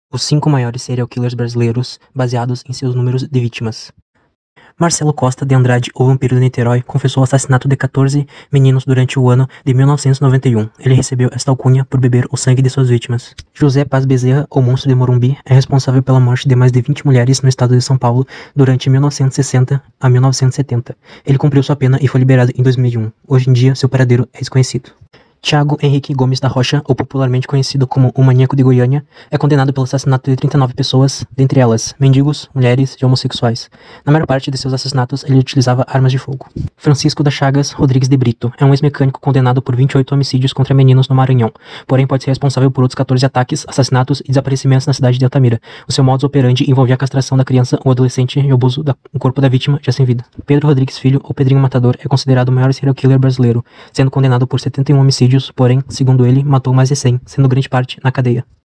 Os 5 maiores serial killers brasileiros, baseados em seus números de vítimas. Marcelo Costa de Andrade, o vampiro de Niterói, confessou o assassinato de 14 meninos durante o ano de 1991. Ele recebeu esta alcunha por beber o sangue de suas vítimas. José Paz Bezerra, o monstro de Morumbi, é responsável pela morte de mais de 20 mulheres no estado de São Paulo durante 1960 a 1970. Ele cumpriu sua pena e foi liberado em 2001. Hoje em dia, seu paradeiro é desconhecido. Thiago Henrique Gomes da Rocha, ou popularmente conhecido como o Maníaco de Goiânia, é condenado pelo assassinato de 39 pessoas, dentre elas mendigos, mulheres e homossexuais. Na maior parte de seus assassinatos, ele utilizava armas de fogo. Francisco da Chagas Rodrigues de Brito é um ex-mecânico condenado por 28 homicídios contra meninos no Maranhão, porém pode ser responsável por outros 14 ataques, assassinatos e desaparecimentos na cidade de Altamira. O seu modus operandi envolvia a castração da criança ou adolescente e o abuso do corpo da vítima já sem vida. Pedro Rodrigues Filho, ou Pedrinho Matador, é considerado o maior serial killer brasileiro, sendo condenado por 71 homicídios, porém, segundo ele, matou mais de 100, sendo grande parte na cadeia.